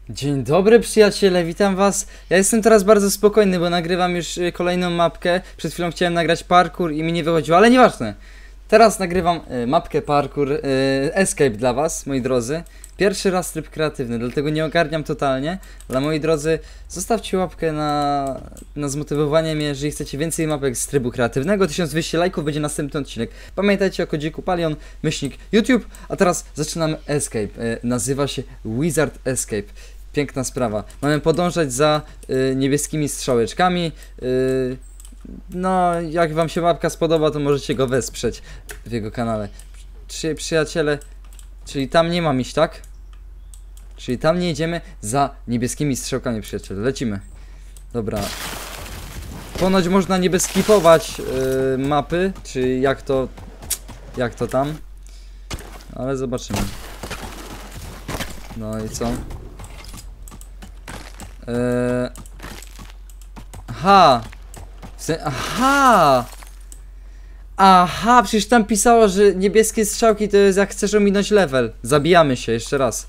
Dzień dobry przyjaciele, witam was. Ja jestem teraz bardzo spokojny, bo nagrywam już kolejną mapkę. Przed chwilą chciałem nagrać parkour i mi nie wychodziło, ale nieważne. Teraz nagrywam mapkę parkour Escape dla was, moi drodzy. Pierwszy raz tryb kreatywny, dlatego nie ogarniam totalnie. Ale moi drodzy, zostawcie łapkę na zmotywowanie mnie, jeżeli chcecie więcej mapek z trybu kreatywnego. 1200 lajków, będzie następny odcinek. Pamiętajcie o kodziku Palion, /YouTube. A teraz zaczynamy Escape. Nazywa się Wizard Escape. Piękna sprawa. Mamy podążać za niebieskimi strzałeczkami. No, jak wam się mapka spodoba, to możecie go wesprzeć w jego kanale. Przyjaciele, czyli tam nie mam iść, tak? Czyli tam nie idziemy za niebieskimi strzałkami, przyjaciele. Lecimy. Dobra. Ponoć można nie beskipować mapy, czy jak to tam. Ale zobaczymy. No i co? Aha! Aha! Aha, przecież tam pisało, że niebieskie strzałki to jest jak chcesz ominąć level. Zabijamy się, jeszcze raz.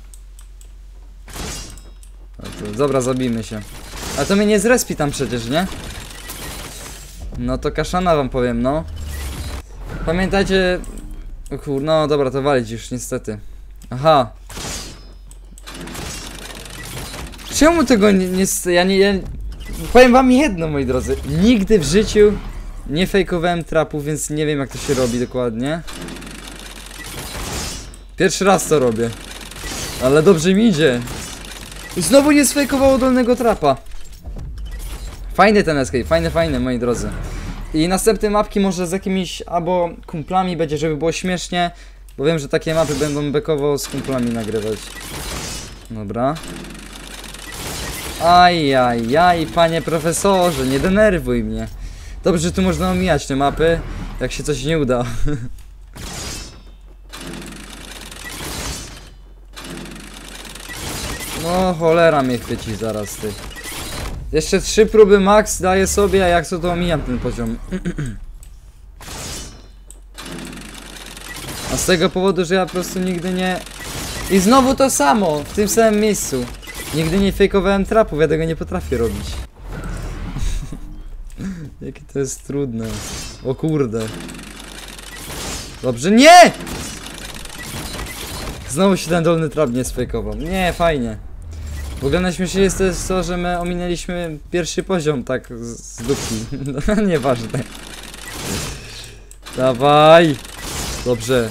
Dobra, zabijmy się. A to mnie nie zrespi tam przecież, nie? No to kaszana wam powiem, no. Pamiętajcie... O kur... no dobra, to walić już niestety. Aha. Czemu tego nie... Ja powiem wam jedno, moi drodzy. Nigdy w życiu nie fejkowałem trapu, więc nie wiem jak to się robi dokładnie. Pierwszy raz to robię. Ale dobrze mi idzie. Znowu nie sfejkowało dolnego trapa. Fajny ten escape, fajny, moi drodzy. I następne mapki może z jakimiś albo kumplami będzie, żeby było śmiesznie. Bo wiem, że takie mapy będą bekowo z kumplami nagrywać. Dobra. Ajajaj, panie profesorze, nie denerwuj mnie. Dobrze, że tu można omijać te mapy, jak się coś nie uda. No cholera mnie chwyci zaraz, ty. Jeszcze 3 próby max daję sobie, a jak co to omijam ten poziom. A z tego powodu, że ja po prostu nigdy nie... I znowu to samo, w tym samym miejscu. Nigdy nie fejkowałem trapów, ja tego nie potrafię robić. Jakie to jest trudne. O kurde. Dobrze, nie! Znowu się ten dolny trap nie sfejkował. Nie, fajnie. W ogóle najśmieszniejsze jest też to, że my ominęliśmy pierwszy poziom tak z dupki. No, nieważne. Dawaj! Dobrze.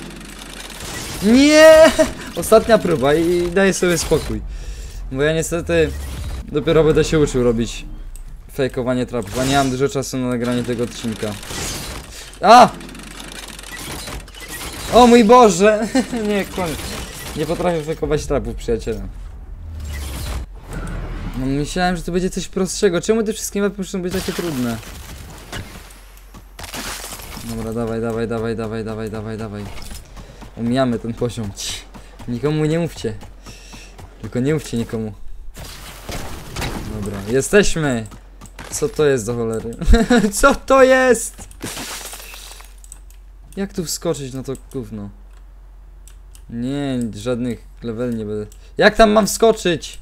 Nie! Ostatnia próba i daję sobie spokój. Bo ja niestety dopiero będę się uczył robić fejkowanie trapów, a nie mam dużo czasu na nagranie tego odcinka. A! O mój Boże! Nie, koniec. Nie potrafię fejkować trapów, przyjaciele. No myślałem, że to będzie coś prostszego. Czemu te wszystkie mapy muszą być takie trudne? Dobra, dawaj. Omijamy ten poziom. Nikomu nie mówcie. Tylko nie mówcie nikomu. Dobra, jesteśmy! Co to jest do cholery? Co to jest? Jak tu wskoczyć na to gówno? Nie, żadnych level nie będę. Jak tam mam wskoczyć?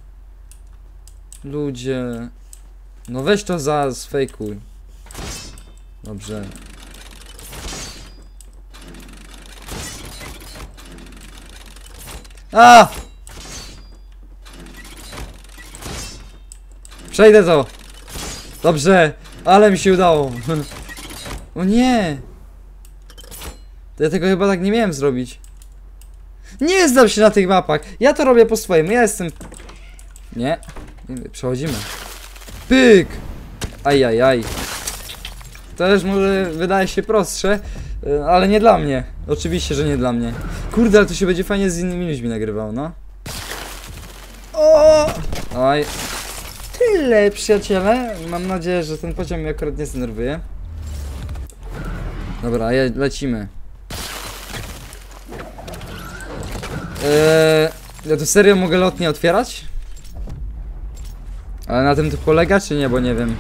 Ludzie. No weź to sfejkuj. Dobrze. A! Przejdę to! Dobrze, ale mi się udało. O nie! To ja tego chyba tak nie miałem zrobić. Nie znam się na tych mapach. Ja to robię po swojemu. Ja jestem... Nie. Przechodzimy. Pyk! Ajajaj. To też może wydaje się prostsze, ale nie dla mnie. Oczywiście, że nie dla mnie. Kurde, ale to się będzie fajnie z innymi ludźmi nagrywało, no. O! Oj. Tyle, przyjaciele. Mam nadzieję, że ten poziom mnie akurat nie zdenerwuje. Dobra, lecimy. Ja tu serio mogę lotnie otwierać? Ale na tym to polega, czy nie? Bo nie wiem.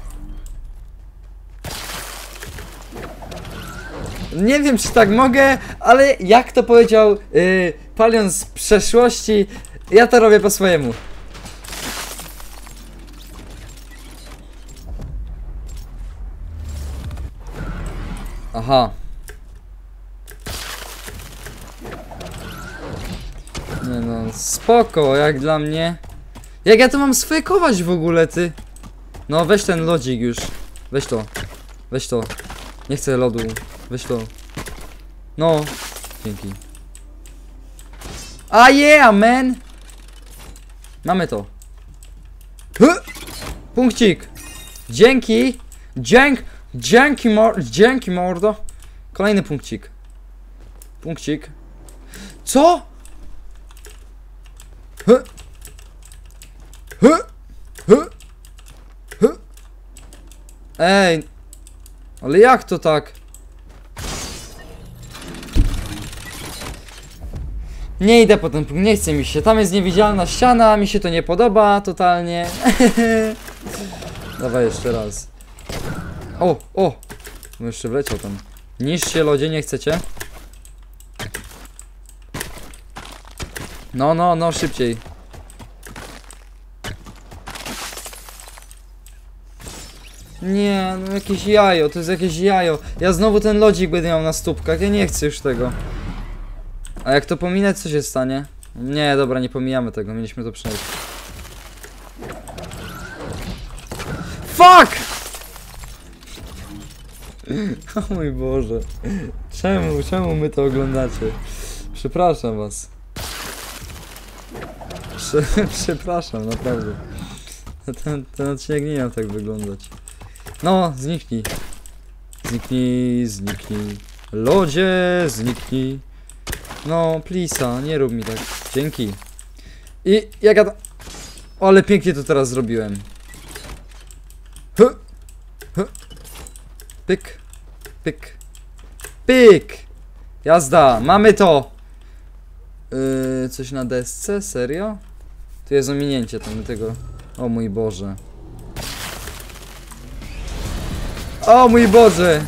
Nie wiem, czy tak mogę, ale jak to powiedział Palion z przeszłości, Ja to robię po swojemu. Aha. Nie no, spoko, jak dla mnie. Jak ja to mam sfejkować w ogóle, ty? No, weź ten lodzik już. Weź to. Weź to. Nie chcę lodu. Weź to. No. Dzięki. A yeah, man! Mamy to. Punkcik. Dzięki. Dzięki mordo. Kolejny punkcik. Punkcik. Co? Ej. Ale jak to tak? Nie idę po ten punkt, nie chce mi się. Tam jest niewidzialna ściana, mi się to nie podoba totalnie. Dawaj jeszcze raz. O! No jeszcze wleciał tam. Niszcz się, lodzie, nie chcecie? No, szybciej. Nie, no jakieś jajo, to jest jakieś jajo. Ja znowu ten lodzik będę miał na stópkach, ja nie chcę już tego. A jak to pominę, co się stanie? Nie, dobra, nie pomijamy tego, mieliśmy to przejść. Fuck! O mój Boże. Czemu my to oglądacie? Przepraszam was. Przepraszam, naprawdę. Ten odcinek nie miał tak wyglądać. No, zniknij. Zniknij. Lodzie, zniknij. No, plisa, nie rób mi tak. Dzięki. I jak ja to... O, ale pięknie to teraz zrobiłem. Pyk. Jazda, mamy to. Coś na desce? Serio? Tu jest ominięcie tam tego. O mój Boże. O mój Boże.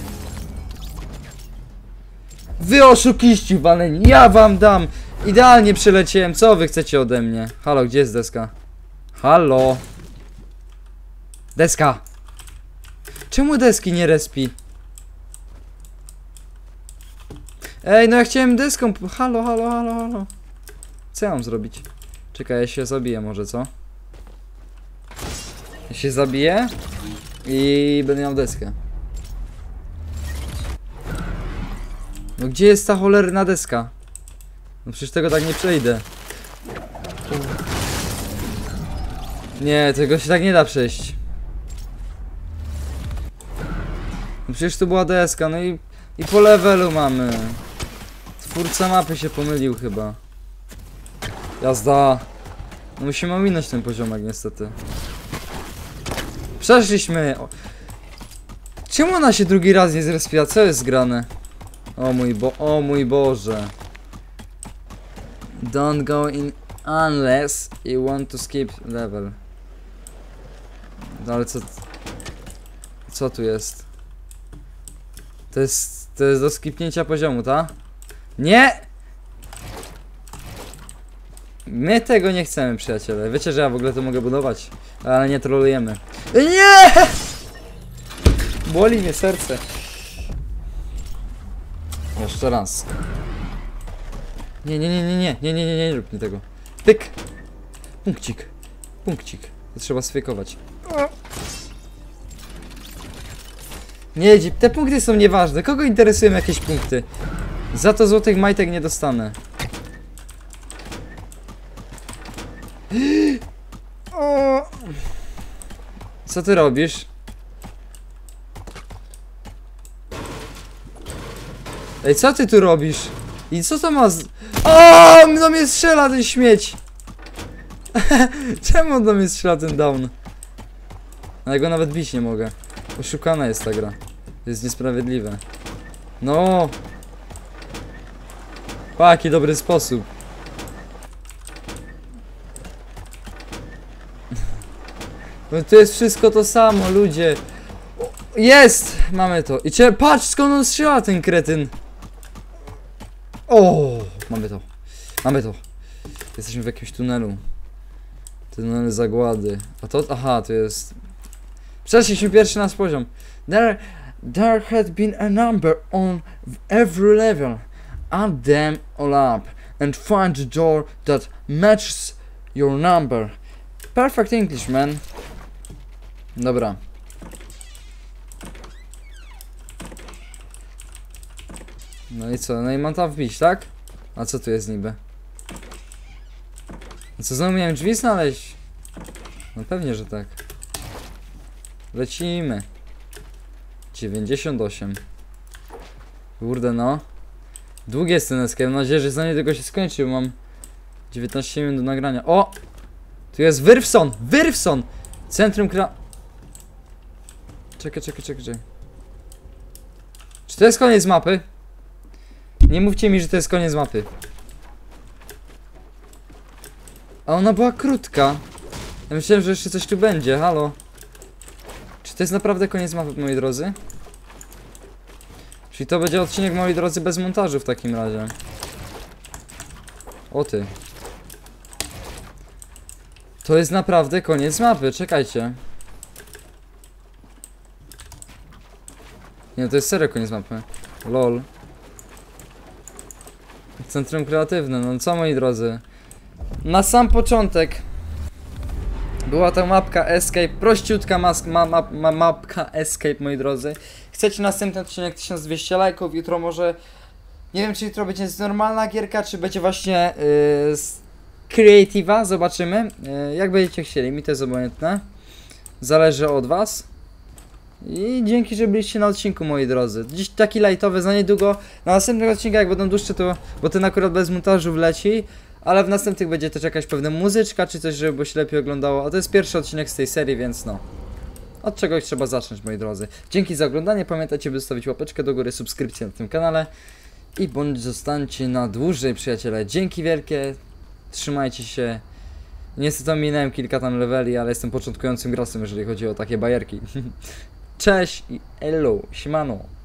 Wy oszukiści waleni, ja wam dam. Idealnie przyleciałem, co wy chcecie ode mnie? Halo, gdzie jest deska? Halo. Deska. Czemu deski nie respi? Ej, no ja chciałem deską. Halo. Co ja mam zrobić? Czekaj, ja się zabiję może, co? Ja się zabiję i będę miał deskę. No gdzie jest ta cholerna deska? No przecież tego tak nie przejdę. Nie, tego się tak nie da przejść. No przecież tu była deska, no i po levelu mamy. Twórca mapy się pomylił chyba. Jazda. No musimy ominąć ten poziomek niestety. Przeszliśmy. Czemu ona się drugi raz nie zrespiła? Co jest zgrane? O mój Boże. Don't go in unless you want to skip level. No ale co tu jest? To jest do skipnięcia poziomu, ta? Nie! My tego nie chcemy, przyjaciele. Wiecie, że ja w ogóle to mogę budować, ale nie trolujemy. Nie! Boli mnie serce. Jeszcze raz. Nie rób mi tego. Pyk. Punkcik. To trzeba sfejkować. Nie, te punkty są nieważne. Kogo interesują jakieś punkty? Za to złotych majtek nie dostanę. Co ty robisz? Ej, co ty tu robisz? I co to ma z... O, do mnie strzela ten śmieć! Czemu on do mnie strzela ten down? No ja go nawet bić nie mogę. Oszukana jest ta gra. To jest niesprawiedliwe. No! Pa, jaki dobry sposób. No to jest wszystko to samo, ludzie. Jest! Mamy to. I patrz, skąd on strzela, ten kretyn. O, mamy to. Jesteśmy w jakimś tunelu. Tunel zagłady. A to... Aha, to jest... Przeszliśmy pierwszy nasz poziom. There had been a number on every level. Add them all up and find the door that matches your number. Perfect English, man. Dobra. No i co? No i mam tam wbić, tak? A co tu jest niby? No co, znowu miałem drzwi znaleźć? No pewnie, że tak. Lecimy. 98. Kurde no. Długi jest ten escape, mam nadzieję, że za niedługo się skończy, bo mam 19 minut do nagrania. O! Tu jest Wyrwson! Wyrwson! Centrum Czekaj. Czy to jest koniec mapy? Nie mówcie mi, że to jest koniec mapy. A ona była krótka. Ja myślałem, że jeszcze coś tu będzie, halo. Czy to jest naprawdę koniec mapy, moi drodzy? Czyli to będzie odcinek, moi drodzy, bez montażu w takim razie. O ty. To jest naprawdę koniec mapy, czekajcie. Nie, to jest serio koniec mapy. Lol. Centrum kreatywne, no co, moi drodzy? Na sam początek była ta mapka Escape, prościutka mapka Escape, moi drodzy. Chcecie następny odcinek 1200 lajków, jutro może... Nie wiem, czy jutro będzie normalna gierka, czy będzie właśnie z Creative'a, zobaczymy. Jak będziecie chcieli, mi to jest obojętne. Zależy od was. I dzięki, że byliście na odcinku, moi drodzy. Dziś taki lightowy, za niedługo. Na następnych odcinkach, jak będą dłuższe, to... Bo ten akurat bez montażu wleci. Ale w następnych będzie też jakaś pewna muzyczka, czy coś, żeby się lepiej oglądało. A to jest pierwszy odcinek z tej serii, więc no. Od czegoś trzeba zacząć, moi drodzy. Dzięki za oglądanie. Pamiętajcie, by zostawić łapeczkę do góry, subskrypcję na tym kanale. I bądź zostańcie na dłużej, przyjaciele. Dzięki wielkie. Trzymajcie się. Niestety minąłem kilka tam leveli, ale jestem początkującym graczem, jeżeli chodzi o takie bajerki. Cześć i elo, siemano.